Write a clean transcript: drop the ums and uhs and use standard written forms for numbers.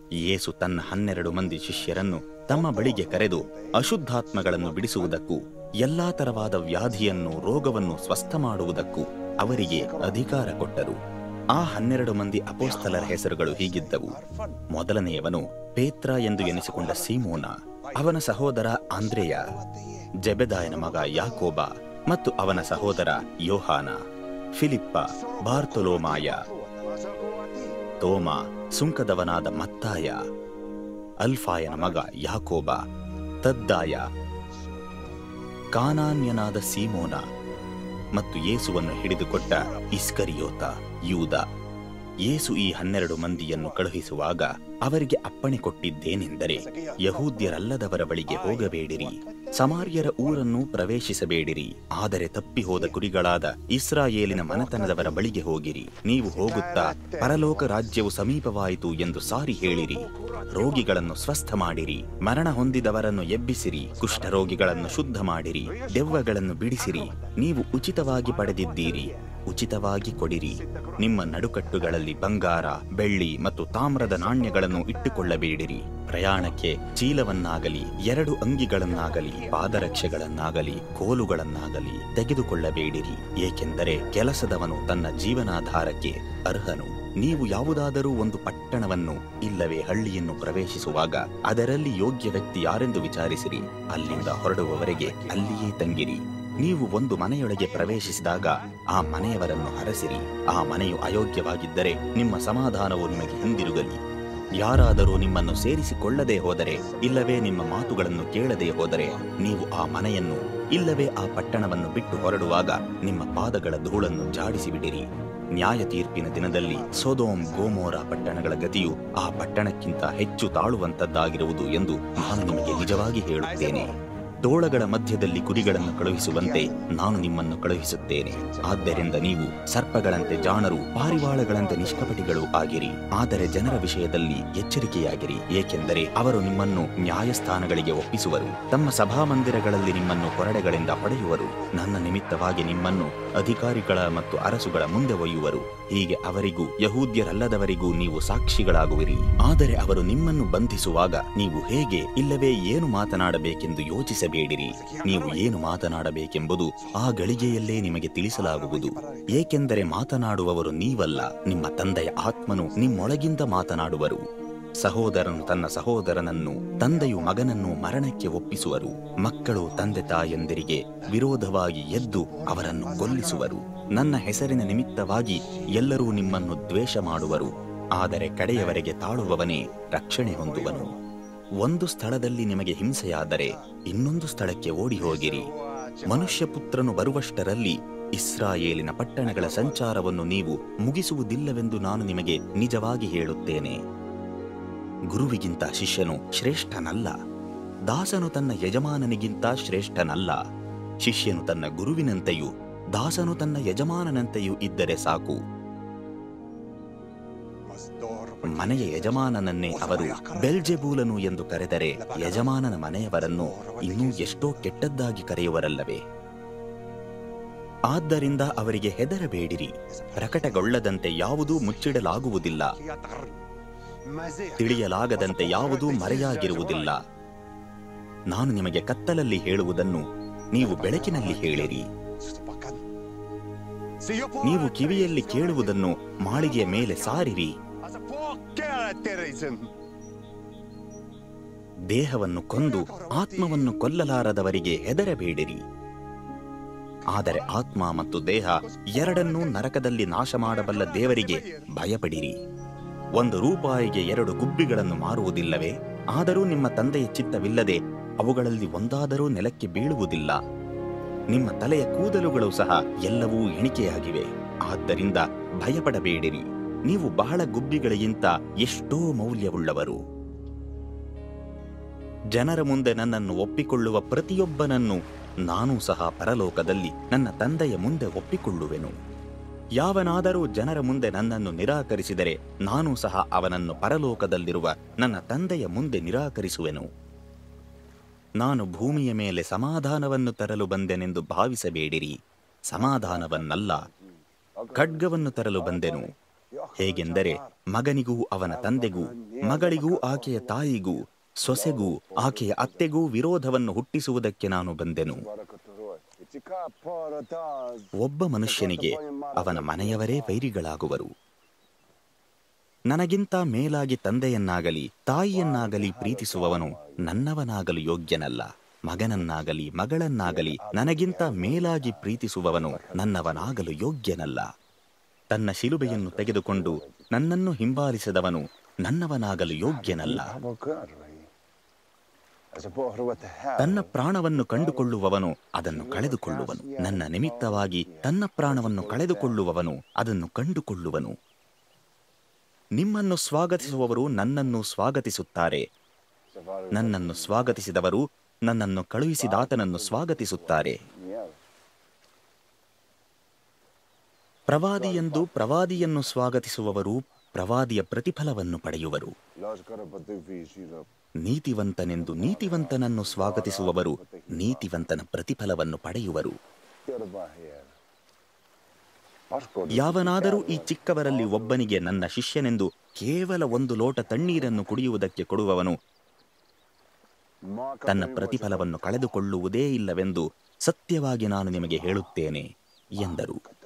ಯೇಸು ತನ್ನ 12 ಮಂದಿ ಶಿಷ್ಯರನ್ನು ತಮ್ಮ ಬಳಿಗೆ ಕರೆದು ಅಶುದ್ಧಾತ್ಮಗಳನ್ನು ಬಿಡಿಸುವುದಕ್ಕೂ ಎಲ್ಲಾ ತರವಾದ ವ್ಯಾಧಿಯನ್ನು ರೋಗವನ್ನು ಸ್ವಸ್ಥ ಮಾಡುವುದಕ್ಕೂ ಅವರಿಗೆ ಅಧಿಕಾರ ಕೊಟ್ಟರು. ಆ 12 ಮಂದಿ ಅಪೊಸ್ತಲರ ಹೆಸರುಗಳು ಹೀಗಿದ್ದವು. ಮೊದಲನೆಯವನು ಪೇತ್ರ ಎಂದು ಎನಿಸಿಕೊಂಡ ಸೀಮೋನ, ಅವನ ಸಹೋದರ ಆಂದ್ರೆಯ, ಜೆಬೆದಾಯನ ಮಗ ಯಾಕೋಬ ಮತ್ತು ಅವನ ಸಹೋದರ ಯೋಹಾನ, ಫಿಲಿಪ್ಪ, ಬಾರ್ತೊಲೋಮಾಯ, ತೋಮ, ಸುಂಕದವನಾದ ಮತ್ತಾಯ, ಅಲ್ಫಾಯನ ಮಗ ಯಾಕೋಬ, ತದ್ದಾಯ, ಕಾನಾನ್ಯನಾದ ಸೀಮೋನ ಮತ್ತು ಯೇಸುವನ್ನು ಹಿಡಿದುಕೊಟ್ಟ ಇಸ್ಕರಿಯೋತ ಯೂದ. ಯೇಸು ಈ 12 ಮಂದಿಯನ್ನು ಕಳುಹಿಸುವಾಗ ಅವರಿಗೆ ಅಪ್ಪಣೆ ಕೊಟ್ಟಿದ್ದೇನೆಂದರೆ, ಯಹೂದ್ಯರಲ್ಲದವರ ಬಳಿಗೆ ಹೋಗಬೇಡಿರಿ, ಸಮಾರ್ಯರ ಊರನ್ನು ಪ್ರವೇಶಿಸಬೇಡಿರಿ, ಆದರೆ ತಪ್ಪಿ ಹೋದ ಕುರಿಗಳಾದ ಇಸ್ರಾಯೇಲಿನ ಮನೆತನದವರ ಬಳಿಗೆ ಹೋಗಿರಿ. ನೀವು ಹೋಗುತ್ತಾ ಪರಲೋಕ ರಾಜ್ಯವು ಸಮೀಪವಾಯಿತು ಎಂದು ಸಾರಿ ಹೇಳಿರಿ. ರೋಗಿಗಳನ್ನು ಸ್ವಸ್ಥ ಮಾಡಿರಿ, ಮರಣ ಹೊಂದಿದವರನ್ನು ಎಬ್ಬಿಸಿರಿ, ಕುಷ್ಠರೋಗಿಗಳನ್ನು ಶುದ್ಧ ಮಾಡಿರಿ, ದೆವ್ವಗಳನ್ನು ಬಿಡಿಸಿರಿ. ನೀವು ಉಚಿತವಾಗಿ ಪಡೆದಿದ್ದೀರಿ, ಉಚಿತವಾಗಿ ಕೊಡಿರಿ. ನಿಮ್ಮ ನಡುಕಟ್ಟುಗಳಲ್ಲಿ ಬಂಗಾರ, ಬೆಳ್ಳಿ ಮತ್ತು ತಾಮ್ರದ ನಾಣ್ಯಗಳನ್ನು ಇಟ್ಟುಕೊಳ್ಳಬೇಡಿರಿ. ಪ್ರಯಾಣಕ್ಕೆ ಚೀಲವನ್ನಾಗಲಿ 2 ಅಂಗಿಗಳನ್ನಾಗಲಿ ಪಾದರಕ್ಷೆಗಳನ್ನಾಗಲಿ ಕೋಲುಗಳನ್ನಾಗಲಿ ತೆಗೆದುಕೊಳ್ಳಬೇಡಿರಿ, ಏಕೆಂದರೆ ಕೆಲಸದವನು ತನ್ನ ಜೀವನಾಧಾರಕ್ಕೆ ಅರ್ಹನು. ನೀವು ಯಾವುದಾದರೂ ಒಂದು ಪಟ್ಟಣವನ್ನು ಇಲ್ಲವೇ ಹಳ್ಳಿಯನ್ನು ಪ್ರವೇಶಿಸುವಾಗ ಅದರಲ್ಲಿ ಯೋಗ್ಯ ವ್ಯಕ್ತಿ ಯಾರೆಂದು ವಿಚಾರಿಸಿರಿ. ಅಲ್ಲಿಂದ ಹೊರಡುವವರೆಗೆ ಅಲ್ಲಿಯೇ ತಂಗಿರಿ. ನೀವು ಒಂದು ಮನೆಯೊಳಗೆ ಪ್ರವೇಶಿಸಿದಾಗ ಆ ಮನೆಯವರನ್ನು ಹರಸಿರಿ. ಆ ಮನೆಯು ಅಯೋಗ್ಯವಾಗಿದ್ದರೆ ನಿಮ್ಮ ಸಮಾಧಾನವು ನಿಮಗೆ ಹಿಂದಿರುಗಲಿ. ಯಾರಾದರೂ ನಿಮ್ಮನ್ನು ಸೇರಿಸಿಕೊಳ್ಳದೆ ಹೋದರೆ ಇಲ್ಲವೇ ನಿಮ್ಮ ಮಾತುಗಳನ್ನು ಕೇಳದೆ ಹೋದರೆ ನೀವು ಆ ಮನೆಯನ್ನು ಇಲ್ಲವೇ ಆ ಪಟ್ಟಣವನ್ನು ಬಿಟ್ಟು ಹೊರಡುವಾಗ ನಿಮ್ಮ ಪಾದಗಳ ಧೂಳನ್ನು ಜಾಡಿಸಿಬಿಡಿರಿ. ನ್ಯಾಯ ತೀರ್ಪಿನ ದಿನದಲ್ಲಿ ಸೊದೋಮ್ ಗೋಮೋರ ಪಟ್ಟಣಗಳ ಗತಿಯು ಆ ಪಟ್ಟಣಕ್ಕಿಂತ ಹೆಚ್ಚು ತಾಳುವಂತದ್ದಾಗಿರುವುದು ಎಂದು ನಾನು ನಿಮಗೆ ನಿಜವಾಗಿ ಹೇಳುತ್ತೇನೆ. ತೋಳಗಳ ಮಧ್ಯದಲ್ಲಿ ಕುರಿಗಳನ್ನು ಕಳುಹಿಸುವಂತೆ ನಾನು ನಿಮ್ಮನ್ನು ಕಳುಹಿಸುತ್ತೇನೆ. ಆದ್ದರಿಂದ ನೀವು ಸರ್ಪಗಳಂತೆ ಜಾಣರು, ಪಾರಿವಾಳಗಳಂತೆ ನಿಷ್ಕಪಟಿಗಳು ಆಗಿರಿ. ಆದರೆ ಜನರ ವಿಷಯದಲ್ಲಿ ಎಚ್ಚರಿಕೆಯಾಗಿರಿ, ಏಕೆಂದರೆ ಅವರು ನಿಮ್ಮನ್ನು ನ್ಯಾಯಸ್ಥಾನಗಳಿಗೆ ಒಪ್ಪಿಸುವರು, ತಮ್ಮ ಸಭಾಮಂದಿರಗಳಲ್ಲಿ ನಿಮ್ಮನ್ನು ಕೊರಡೆಗಳಿಂದ ಹೊಡೆಯುವರು. ನನ್ನ ನಿಮಿತ್ತವಾಗಿ ನಿಮ್ಮನ್ನು ಅಧಿಕಾರಿಗಳ ಮತ್ತು ಅರಸುಗಳ ಮುಂದೆ ಒಯ್ಯುವರು. ಹೀಗೆ ಅವರಿಗೂ ಯಹೂದ್ಯರಲ್ಲದವರಿಗೂ ನೀವು ಸಾಕ್ಷಿಗಳಾಗುವಿರಿ. ಆದರೆ ಅವರು ನಿಮ್ಮನ್ನು ಬಂಧಿಸುವಾಗ ನೀವು ಹೇಗೆ ಇಲ್ಲವೇ ಏನು ಮಾತನಾಡಬೇಕೆಂದು ಯೋಚಿಸಬೇಡಿರಿ. ನೀವು ಏನು ಮಾತನಾಡಬೇಕೆಂಬುದು ಆ ಗಳಿಗೆಯಲ್ಲೇ ನಿಮಗೆ ತಿಳಿಸಲಾಗುವುದು. ಏಕೆಂದರೆ ಮಾತನಾಡುವವರು ನೀವಲ್ಲ, ನಿಮ್ಮ ತಂದೆಯ ಆತ್ಮನು ನಿಮ್ಮೊಳಗಿಂದ ಮಾತನಾಡುವರು. ಸಹೋದರನು ತನ್ನ ಸಹೋದರನನ್ನು, ತಂದೆಯು ಮಗನನ್ನು ಮರಣಕ್ಕೆ ಒಪ್ಪಿಸುವರು. ಮಕ್ಕಳು ತಂದೆ ತಾಯಂದಿರಿಗೆ ವಿರೋಧವಾಗಿ ಎದ್ದು ಅವರನ್ನು ಕೊಲ್ಲಿಸುವರು. ನನ್ನ ಹೆಸರಿನ ನಿಮಿತ್ತವಾಗಿ ಎಲ್ಲರೂ ನಿಮ್ಮನ್ನು ದ್ವೇಷ ಮಾಡುವರು. ಆದರೆ ಕಡೆಯವರೆಗೆ ತಾಳುವವನೇ ರಕ್ಷಣೆ ಹೊಂದುವನು. ಒಂದು ಸ್ಥಳದಲ್ಲಿ ನಿಮಗೆ ಹಿಂಸೆಯಾದರೆ ಇನ್ನೊಂದು ಸ್ಥಳಕ್ಕೆ ಓಡಿ ಹೋಗಿರಿ. ಮನುಷ್ಯಪುತ್ರನು ಬರುವಷ್ಟರಲ್ಲಿ ಇಸ್ರಾಯೇಲಿನ ಪಟ್ಟಣಗಳ ಸಂಚಾರವನ್ನು ನೀವು ಮುಗಿಸುವುದಿಲ್ಲವೆಂದು ನಾನು ನಿಮಗೆ ನಿಜವಾಗಿ ಹೇಳುತ್ತೇನೆ. ಗುರುವಿಗಿಂತ ಶಿಷ್ಯನು ಶ್ರೇಷ್ಠನಲ್ಲ, ದಾಸನು ತನ್ನ ಯಜಮಾನನಿಗಿಂತ ಶ್ರೇಷ್ಠನಲ್ಲ. ಶಿಷ್ಯನು ತನ್ನ ಗುರುವಿನಂತೆಯೂ ದಾಸನು ತನ್ನ ಯಜಮಾನನಂತೆಯೂ ಇದ್ದರೆ ಸಾಕು. ಮನೆಯ ಯಜಮಾನನನ್ನೇ ಅವರು ಬೆಲ್ಜೆಬೂಲನು ಎಂದು ಕರೆದರೆ ಯಜಮಾನನ ಮನೆಯವರನ್ನು ಇನ್ನೂ ಎಷ್ಟೋ ಕೆಟ್ಟದ್ದಾಗಿ ಕರೆಯುವರಲ್ಲವೇ? ಆದ್ದರಿಂದ ಅವರಿಗೆ ಹೆದರಬೇಡಿರಿ. ಪ್ರಕಟಗೊಳ್ಳದಂತೆ ಯಾವುದೂ ಮುಚ್ಚಿಡಲಾಗುವುದಿಲ್ಲ, ತಿಳಿಯಲಾಗದಂತೆ ಯಾವುದೂ ಮರೆಯಾಗಿರುವುದಿಲ್ಲ. ನಾನು ನಿಮಗೆ ಕತ್ತಲಲ್ಲಿ ಹೇಳುವುದನ್ನು ನೀವು ಬೆಳಕಿನಲ್ಲಿ ಹೇಳಿರಿ. ನೀವು ಕಿವಿಯಲ್ಲಿ ಕೇಳುವುದನ್ನು ಮಾಳಿಗೆಯ ಮೇಲೆ ಸಾರಿರಿ. ದೇಹವನ್ನು ಕೊಂದು ಆತ್ಮವನ್ನು ಕೊಲ್ಲಲಾರದವರಿಗೆ ಹೆದರಬೇಡಿರಿ. ಆದರೆ ಆತ್ಮ ಮತ್ತು ದೇಹ ಎರಡನ್ನೂ ನರಕದಲ್ಲಿ ನಾಶ ಮಾಡಬಲ್ಲ ದೇವರಿಗೆ ಭಯಪಡಿರಿ. 1 ರೂಪಾಯಿಗೆ 2 ಗುಬ್ಬಿಗಳನ್ನು ಮಾರುವುದಿಲ್ಲವೇ? ಆದರೂ ನಿಮ್ಮ ತಂದೆಯ ಚಿತ್ತವಿಲ್ಲದೆ ಅವುಗಳಲ್ಲಿ ಒಂದಾದರೂ ನೆಲಕ್ಕೆ ಬೀಳುವುದಿಲ್ಲ. ನಿಮ್ಮ ತಲೆಯ ಕೂದಲುಗಳು ಸಹ ಎಲ್ಲವೂ ಎಣಿಕೆಯಾಗಿವೆ. ಆದ್ದರಿಂದ ಭಯಪಡಬೇಡಿರಿ. ನೀವು ಬಹಳ ಗುಬ್ಬಿಗಳಿಗಿಂತ ಎಷ್ಟೋ ಮೌಲ್ಯವುಳ್ಳವರು. ಜನರ ಮುಂದೆ ನನ್ನನ್ನು ಒಪ್ಪಿಕೊಳ್ಳುವ ಪ್ರತಿಯೊಬ್ಬನನ್ನು ನಾನೂ ಸಹ ಪರಲೋಕದಲ್ಲಿ ನನ್ನ ತಂದೆಯ ಮುಂದೆ ಒಪ್ಪಿಕೊಳ್ಳುವೆನು. ಯಾವನಾದರೂ ಜನರ ಮುಂದೆ ನನ್ನನ್ನು ನಿರಾಕರಿಸಿದರೆ ನಾನೂ ಸಹ ಅವನನ್ನು ಪರಲೋಕದಲ್ಲಿರುವ ನನ್ನ ತಂದೆಯ ಮುಂದೆ ನಿರಾಕರಿಸುವೆನು. ನಾನು ಭೂಮಿಯ ಮೇಲೆ ಸಮಾಧಾನವನ್ನು ತರಲು ಬಂದೆನೆಂದು ಭಾವಿಸಬೇಡಿರಿ. ಸಮಾಧಾನವನ್ನಲ್ಲ, ಖಡ್ಗವನ್ನು ತರಲು ಬಂದೆನು. ಹೇಗೆಂದರೆ ಮಗನಿಗೂ ಅವನ ತಂದೆಗೂ ಮಗಳಿಗೂ ಆಕೆಯ ತಾಯಿಗೂ ಸೊಸೆಗೂ ಆಕೆಯ ಅತ್ತೆಗೂ ವಿರೋಧವನ್ನು ಹುಟ್ಟಿಸುವುದಕ್ಕೆ ನಾನು ಬಂದೆನು. ಒಬ್ಬ ಮನುಷ್ಯನಿಗೆ ಅವನ ಮನೆಯವರೇ ವೈರಿಗಳಾಗುವರು. ನನಗಿಂತ ಮೇಲಾಗಿ ತಂದೆಯನ್ನಾಗಲಿ ತಾಯಿಯನ್ನಾಗಲಿ ಪ್ರೀತಿಸುವವನು ನನ್ನವನಾಗಲು ಯೋಗ್ಯನಲ್ಲ. ಮಗನನ್ನಾಗಲಿ ಮಗಳನ್ನಾಗಲಿ ನನಗಿಂತ ಮೇಲಾಗಿ ಪ್ರೀತಿಸುವವನು ನನ್ನವನಾಗಲು ಯೋಗ್ಯನಲ್ಲ. ತನ್ನ ಶಿಲುಬೆಯನ್ನು ತೆಗೆದುಕೊಂಡು ನನ್ನನ್ನು ಹಿಂಬಾಲಿಸಿದವನು ನನ್ನವನಾಗಲು ಯೋಗ್ಯನಲ್ಲ. ತನ್ನ ಪ್ರಾಣವನ್ನು ಕಂಡುಕೊಳ್ಳುವವನು ಅದನ್ನು ಕಳೆದುಕೊಳ್ಳುವನು. ನನ್ನ ನಿಮಿತ್ತವಾಗಿ ತನ್ನ ಪ್ರಾಣವನ್ನು ಕಳೆದುಕೊಳ್ಳುವವನು ಅದನ್ನು ಕಂಡುಕೊಳ್ಳುವನು. ನಿಮ್ಮನ್ನು ಸ್ವಾಗತಿಸುವವರು ನನ್ನನ್ನು ಸ್ವಾಗತಿಸುತ್ತಾರೆ. ನನ್ನನ್ನು ಸ್ವಾಗತಿಸಿದವರು ನನ್ನನ್ನು ಕಳುಹಿಸಿದಾತನನ್ನು ಸ್ವಾಗತಿಸುತ್ತಾರೆ. ಪ್ರವಾದಿಯೆಂದು ಪ್ರವಾದಿಯನ್ನು ಸ್ವಾಗತಿಸುವವರು ಪ್ರವಾದಿಯ ಪ್ರತಿಫಲವನ್ನು ಪಡೆಯುವರು. ನೀತಿವಂತನೆಂದು ನೀತಿವಂತನನ್ನು ಸ್ವಾಗತಿಸುವವರು ನೀತಿವಂತನ ಪ್ರತಿಫಲವನ್ನು ಪಡೆಯುವರು. ಯಾವನಾದರೂ ಈ ಚಿಕ್ಕವರಲ್ಲಿ ಒಬ್ಬನಿಗೆ ನನ್ನ ಶಿಷ್ಯನೆಂದು ಕೇವಲ 1 ಲೋಟ ತಣ್ಣೀರನ್ನು ಕುಡಿಯುವುದಕ್ಕೆ ಕೊಡುವವನು ತನ್ನ ಪ್ರತಿಫಲವನ್ನು ಕಳೆದುಕೊಳ್ಳುವುದೇ ಇಲ್ಲವೆಂದು ಸತ್ಯವಾಗಿ ನಾನು ನಿಮಗೆ ಹೇಳುತ್ತೇನೆ ಎಂದರು.